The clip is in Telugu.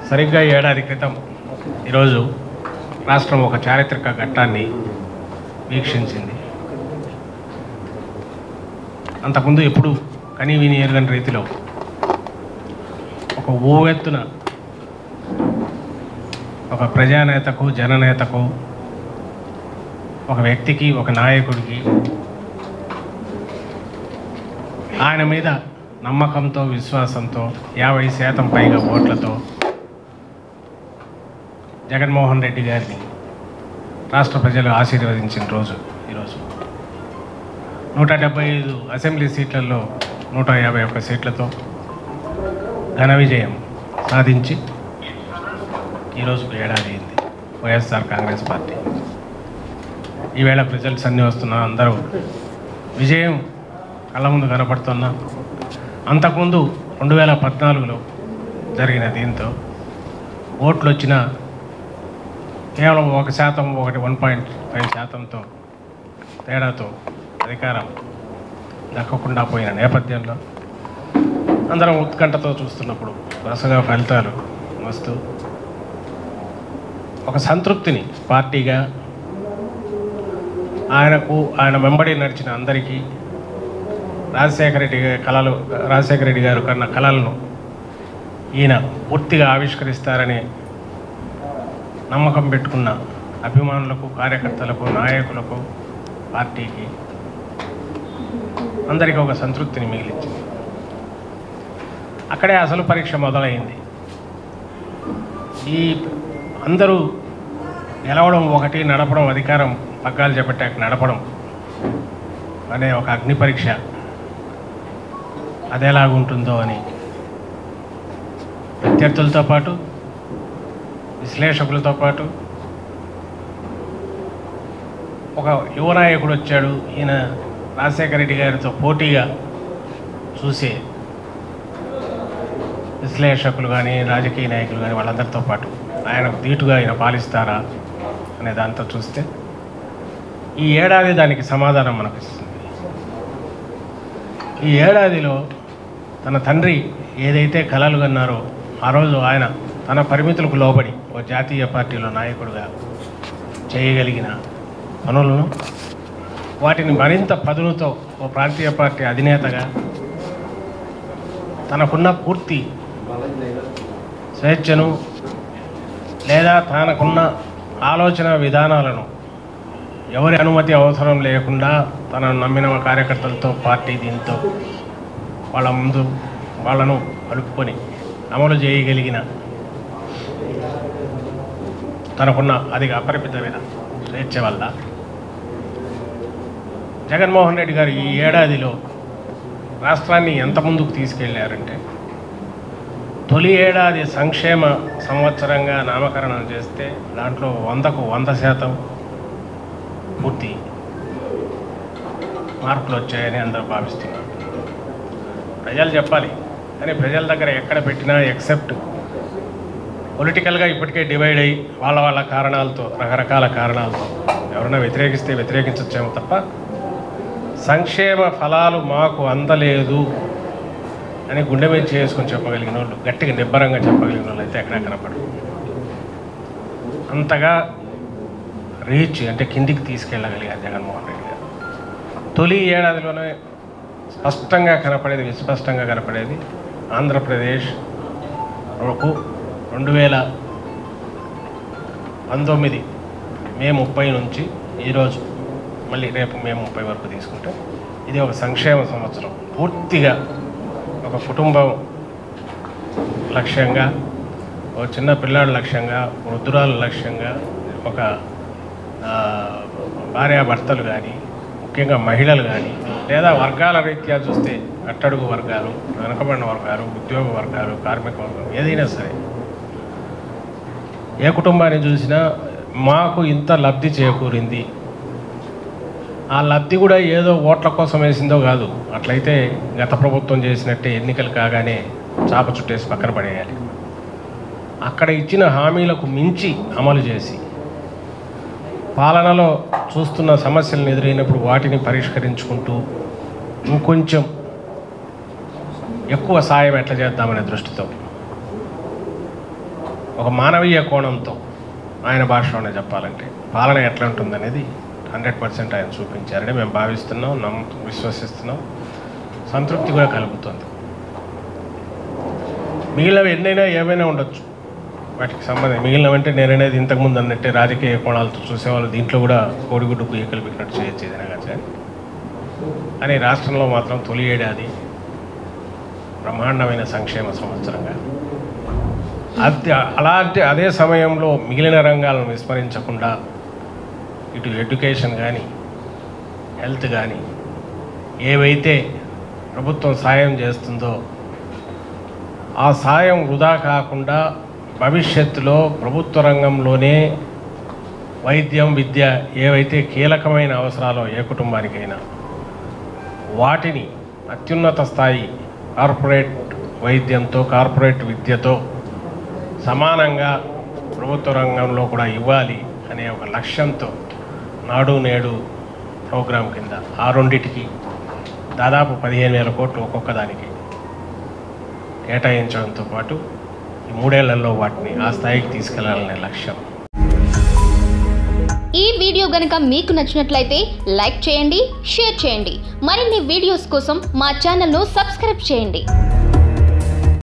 సరిగ్గా ఏడాది క్రితం ఈరోజు రాష్ట్రం ఒక చారిత్రక ఘట్టాన్ని వీక్షించింది. అంతకుముందు ఎప్పుడు కనీ విని ఎరుగని రీతిలో ఒక ఊవెత్తున ఒక ప్రజానేతకు, జననేతకు, ఒక వ్యక్తికి, ఒక నాయకుడికి ఆయన మీద నమ్మకంతో, విశ్వాసంతో 50% పైగా ఓట్లతో జగన్మోహన్ రెడ్డి గారిని రాష్ట్ర ప్రజలు ఆశీర్వదించిన రోజు ఈరోజు. 175 అసెంబ్లీ సీట్లలో 151 సీట్లతో ఘన విజయం సాధించి ఈరోజుకు ఏడాది అయింది వైఎస్ఆర్ కాంగ్రెస్ పార్టీ. ఈవేళ రిజల్ట్స్ అన్నీ వస్తున్నా, అందరూ విజయం కళ్ళ ముందు కనపడుతున్నా. అంతకుముందు 2014లో జరిగిన దీంతో ఓట్లు వచ్చిన కేవలం 1%, 1.5%తో తేడాతో అధికారం దక్కకుండా పోయిన నేపథ్యంలో అందరం ఉత్కంఠతో చూస్తున్నప్పుడు వరుసగా ఫలితాలు వస్తూ ఒక సంతృప్తిని పార్టీగా ఆయన వెంబడి నడిచిన అందరికీ రాజశేఖర రెడ్డి గారు కన్న కళలను ఈయన పూర్తిగా ఆవిష్కరిస్తారని నమ్మకం పెట్టుకున్న అభిమానులకు, కార్యకర్తలకు, నాయకులకు, పార్టీకి అందరికీ ఒక సంతృప్తిని మిగిలించింది. అక్కడే అసలు పరీక్ష మొదలైంది. ఈ అందరూ గెలవడం ఒకటి, నడపడం, అధికారం పగ్గాలు చేపట్టాక నడపడం అనే ఒక అగ్ని పరీక్ష అదేలాగుంటుందో అని ప్రత్యర్థులతో పాటు, విశ్లేషకులతో పాటు ఒక యువ నాయకుడు వచ్చాడు, ఈయన రాజశేఖర రెడ్డి గారితో పోటీగా చూసే విశ్లేషకులు కానీ, రాజకీయ నాయకులు కానీ వాళ్ళందరితో పాటు ఆయనకు ధీటుగా ఆయన పాలిస్తారా అనే దాంతో చూస్తే ఈ ఏడాది దానికి సమాధానం మనకు ఇస్తుంది. ఈ ఏడాదిలో తన తండ్రి ఏదైతే కలలు కన్నారో ఆ రోజు ఆయన తన పరిమితులకు లోబడి ఓ జాతీయ పార్టీలో నాయకుడిగా చేయగలిగిన పనులను, వాటిని మరింత పదునుతో ఓ ప్రాంతీయ పార్టీ అధినేతగా తనకున్న పూర్తి స్వేచ్ఛను లేదా తనకున్న ఆలోచన విధానాలను ఎవరి అనుమతి అవసరం లేకుండా తనను నమ్మిన కార్యకర్తలతో పార్టీ దీంతో వాళ్ళ ముందు వాళ్ళను కలుపుకొని అమలు చేయగలిగిన తనకున్న అది అపరిమితమైన స్వేచ్ఛ వల్ల జగన్మోహన్ రెడ్డి గారు ఈ ఏడాదిలో రాష్ట్రాన్ని ఎంత ముందుకు తీసుకెళ్లారంటే, తొలి ఏడాది సంక్షేమ సంవత్సరంగా నామకరణం చేస్తే దాంట్లో 100కు 100% పూర్తి మార్పులు వచ్చాయని అందరూ భావిస్తున్నారు. ప్రజలు చెప్పాలి, కానీ ప్రజల దగ్గర ఎక్కడ పెట్టినా ఎక్సెప్ట్ పొలిటికల్గా ఇప్పటికే డివైడ్ అయ్యి వాళ్ళ కారణాలతో, రకరకాల కారణాలతో ఎవరైనా వ్యతిరేకిస్తే వ్యతిరేకించచ్చేమో తప్ప సంక్షేమ ఫలాలు మాకు అందలేదు అని గుండె మీద చేసుకొని చెప్పగలిగిన వాళ్ళు, గట్టిగా నిబ్బరంగా చెప్పగలిగిన వాళ్ళు అయితే ఎక్కడా కనపడరు. అంతగా రీచ్ అంటే కిందికి తీసుకెళ్ళగలిగారు జగన్మోహన్ రెడ్డి గారు. తొలి ఏడాదిలోనే స్పష్టంగా కనపడేది, విస్పష్టంగా కనపడేది ఆంధ్రప్రదేశ్ 2019 మే 30 నుంచి ఈరోజు మళ్ళీ రేపు మే 30 వరకు తీసుకుంటే ఇది ఒక సంక్షేమ సంవత్సరం. పూర్తిగా ఒక కుటుంబం లక్ష్యంగా, ఒక చిన్న పిల్లాడు లక్ష్యంగా, వృద్ధురాలు లక్ష్యంగా, ఒక భార్యాభర్తలు కానీ, ముఖ్యంగా మహిళలు కానీ, లేదా వర్గాల రీత్యా చూస్తే అట్టడుగు వర్గాలు, వెనుకబడిన వర్గాలు, ఉద్యోగ వర్గాలు, కార్మిక వర్గాలు, ఏదైనా సరే ఏ కుటుంబాన్ని చూసినా మాకు ఇంత లబ్ధి చేకూరింది. ఆ లబ్ధి కూడా ఏదో ఓట్ల కోసం వేసిందో కాదు. అట్లయితే గత ప్రభుత్వం చేసినట్టే ఎన్నికలు కాగానే చాప చుట్టేసి పక్కన పడేయాలి. అక్కడ ఇచ్చిన హామీలకు మించి అమలు చేసి పాలనలో చూస్తున్న సమస్యలను ఎదురైనప్పుడు వాటిని పరిష్కరించుకుంటూ ఇంకొంచెం ఎక్కువ సాయం ఎట్లా చేద్దామనే దృష్టితో ఒక మానవీయ కోణంతో ఆయన భాషలోనే చెప్పాలంటే పాలన ఎట్లా ఉంటుందనేది 100% ఆయన చూపించారని మేము భావిస్తున్నాం, విశ్వసిస్తున్నాం. సంతృప్తి కూడా కలుగుతుంది. మిగిలినవి ఎన్నైనా ఏమైనా ఉండొచ్చు, వాటికి సంబంధించి మిగిలినవంటే నేననేది ఇంతకుముందు అన్నట్టే రాజకీయ కోణాలతో చూసేవాళ్ళు దీంట్లో కూడా కోడిగుడ్డు కుయ్యకలు పెట్టినట్టు చేయొచ్చు ఏదైనా కానీ. కానీ రాష్ట్రంలో మాత్రం తొలి ఏడాది బ్రహ్మాండమైన సంక్షేమ సంవత్సరంగా అలాంటి అదే సమయంలో మిగిలిన రంగాలను విస్మరించకుండా ఇటు ఎడ్యుకేషన్ కానీ హెల్త్ కానీ ఏవైతే ప్రభుత్వం సాయం చేస్తుందో ఆ సాయం వృధా కాకుండా భవిష్యత్తులో ప్రభుత్వ రంగంలోనే వైద్యం, విద్య ఏవైతే కీలకమైన అవసరాలో ఏ కుటుంబానికైనా వాటిని అత్యున్నత స్థాయి కార్పొరేట్ వైద్యంతో, కార్పొరేట్ విద్యతో సమానంగా ప్రభుత్వ రంగంలో కూడా ఇవ్వాలి అనే ఒక లక్ష్యంతో నాడు నేడు ప్రోగ్రాం కింద ఆ రెండిటికి దాదాపు 15,000 కోట్లు ఒక్కొక్క దానికి కేటాయించడంతో పాటు ఈ 3 ఏళ్లలో వాటిని ఆ స్థాయికి తీసుకెళ్లాలనే లక్ష్యం. ఈ వీడియో గనుక మీకు నచ్చినట్లయితే లైక్ చేయండి, షేర్ చేయండి. మరిన్ని వీడియోస్ కోసం మా ఛానల్ను సబ్స్క్రైబ్ చేయండి.